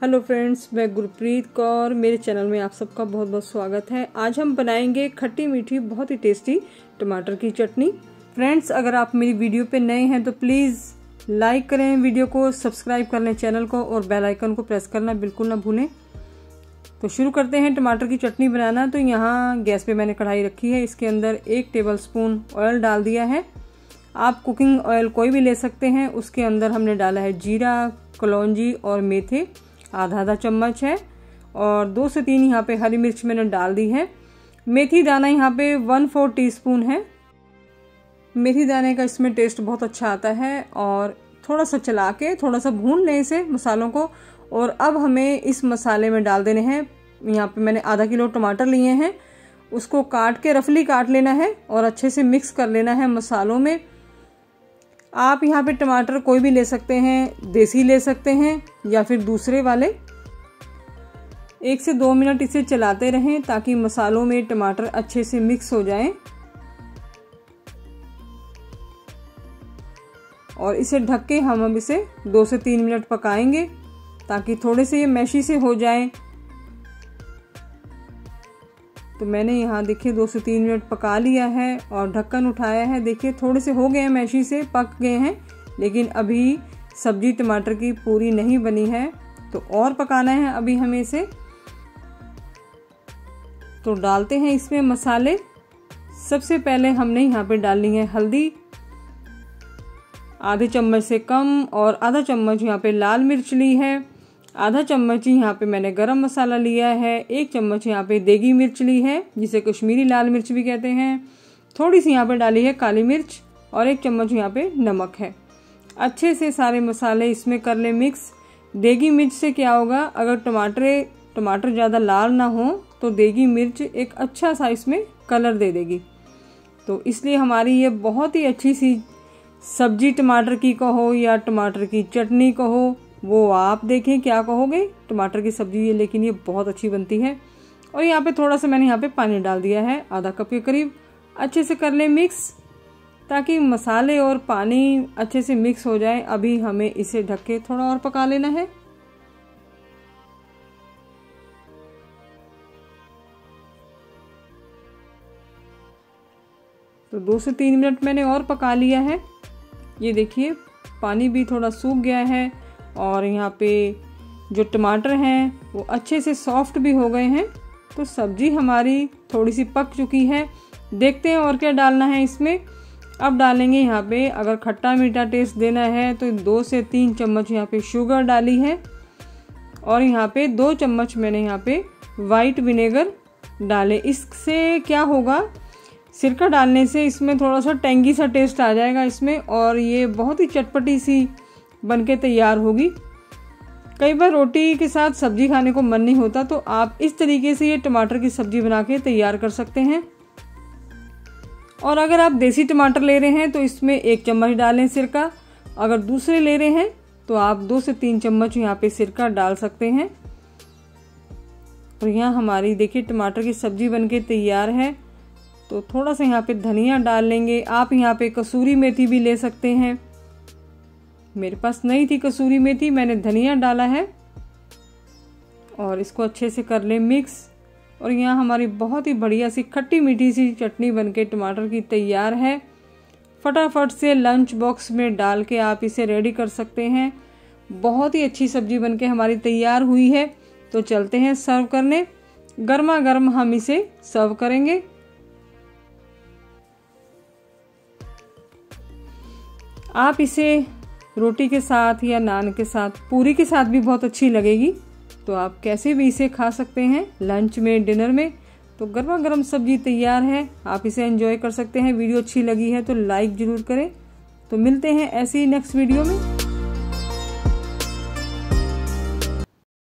Hello friends, मैं गुरप्रीत कौर। मेरे channel में आप सबका बहुत बहुत स्वागत है। आज हम बनाएंगे खट्टी मीठी बहुत ही टेस्टी टमाटर की चटनी। फ्रेंड्स, अगर आप मेरी वीडियो पे नए हैं तो प्लीज़ लाइक करें वीडियो को, सब्सक्राइब कर लें चैनल को और बेल आइकन को प्रेस करना बिल्कुल ना भूलें। तो शुरू करते हैं टमाटर की चटनी बनाना। तो यहाँ गैस पे मैंने कढ़ाई रखी है, इसके अंदर 1 टेबलस्पून ऑयल डाल दिया है। आप कुकिंग ऑयल कोई भी ले सकते हैं। उसके अंदर हमने डाला है जीरा, कलौंजी और मेथे आधा चम्मच है, और 2 से 3 यहाँ पे हरी मिर्च मैंने डाल दी है। मेथी दाना यहाँ पे 1/4 टीस्पून है। मेथी दाने का इसमें टेस्ट बहुत अच्छा आता है। और थोड़ा सा चला के थोड़ा सा भून लें इसे मसालों को। और अब हमें इस मसाले में डाल देने हैं, यहाँ पे मैंने आधा किलो टमाटर लिए हैं, उसको काट के रफली काट लेना है और अच्छे से मिक्स कर लेना है मसालों में। आप यहाँ पे टमाटर कोई भी ले सकते हैं, देसी ले सकते हैं या फिर दूसरे वाले। 1 से 2 मिनट इसे चलाते रहें ताकि मसालों में टमाटर अच्छे से मिक्स हो जाएं। और इसे ढक के हम अब इसे 2 से 3 मिनट पकाएंगे ताकि थोड़े से ये मैशी से हो जाएं। तो मैंने यहाँ देखिए 2 से 3 मिनट पका लिया है और ढक्कन उठाया है। देखिए थोड़े से हो गए हैं, मैशी से पक गए हैं, लेकिन अभी सब्जी टमाटर की पूरी नहीं बनी है, तो और पकाना है अभी हमें इसे। तो डालते हैं इसमें मसाले। सबसे पहले हमने यहाँ पे डालनी है हल्दी, आधे चम्मच से कम, और आधा चम्मच यहाँ पे लाल मिर्च ली है, आधा चम्मच यहाँ पे मैंने गरम मसाला लिया है, 1 चम्मच यहाँ पे देगी मिर्च ली है जिसे कश्मीरी लाल मिर्च भी कहते हैं, थोड़ी सी यहाँ पे डाली है काली मिर्च, और 1 चम्मच यहाँ पे नमक है। अच्छे से सारे मसाले इसमें कर ले मिक्स। देगी मिर्च से क्या होगा, अगर टमाटर ज़्यादा लाल ना हो तो देगी मिर्च एक अच्छा सा इसमें कलर दे देगी। तो इसलिए हमारी ये बहुत ही अच्छी सी सब्जी टमाटर की कहो या टमाटर की चटनी कहो, वो आप देखें क्या कहोगे, टमाटर की सब्जी है लेकिन ये बहुत अच्छी बनती है। और यहाँ पे थोड़ा सा मैंने यहाँ पे पानी डाल दिया है, आधा कप के करीब। अच्छे से कर ले मिक्स ताकि मसाले और पानी अच्छे से मिक्स हो जाए। अभी हमें इसे ढक के थोड़ा और पका लेना है। तो 2 से 3 मिनट मैंने और पका लिया है। ये देखिए पानी भी थोड़ा सूख गया है और यहाँ पे जो टमाटर हैं वो अच्छे से सॉफ्ट भी हो गए हैं। तो सब्जी हमारी थोड़ी सी पक चुकी है। देखते हैं और क्या डालना है इसमें। अब डालेंगे यहाँ पे, अगर खट्टा मीठा टेस्ट देना है तो 2 से 3 चम्मच यहाँ पे शुगर डाली है, और यहाँ पे 2 चम्मच मैंने यहाँ पे वाइट विनेगर डाले। इससे क्या होगा, सिरका डालने से इसमें थोड़ा सा टेंगी सा टेस्ट आ जाएगा इसमें, और ये बहुत ही चटपटी सी बनके तैयार होगी। कई बार रोटी के साथ सब्जी खाने को मन नहीं होता, तो आप इस तरीके से ये टमाटर की सब्जी बना के तैयार कर सकते हैं। और अगर आप देसी टमाटर ले रहे हैं तो इसमें 1 चम्मच डालें सिरका। अगर दूसरे ले रहे हैं तो आप 2 से 3 चम्मच यहाँ पे सिरका डाल सकते हैं। और यहाँ हमारी देखिए टमाटर की सब्जी बनके तैयार है। तो थोड़ा सा यहाँ पे धनिया डाल लेंगे। आप यहाँ पे कसूरी मेथी भी ले सकते हैं। मेरे पास नहीं थी कसूरी मेथी, मैंने धनिया डाला है। और इसको अच्छे से कर ले मिक्स। और यहाँ हमारी बहुत ही बढ़िया सी खट्टी मीठी सी चटनी बनके टमाटर की तैयार है। फटाफट से लंच बॉक्स में डाल के आप इसे रेडी कर सकते हैं। बहुत ही अच्छी सब्जी बनके हमारी तैयार हुई है। तो चलते हैं सर्व करने। गर्मा गर्म हम इसे सर्व करेंगे। आप इसे रोटी के साथ या नान के साथ, पूरी के साथ भी बहुत अच्छी लगेगी। तो आप कैसे भी इसे खा सकते हैं, लंच में, डिनर में। तो गर्मा गर्म सब्जी तैयार है, आप इसे एंजॉय कर सकते हैं। वीडियो अच्छी लगी है तो लाइक ज़रूर करें। तो मिलते हैं ऐसी ही नेक्स्ट वीडियो में।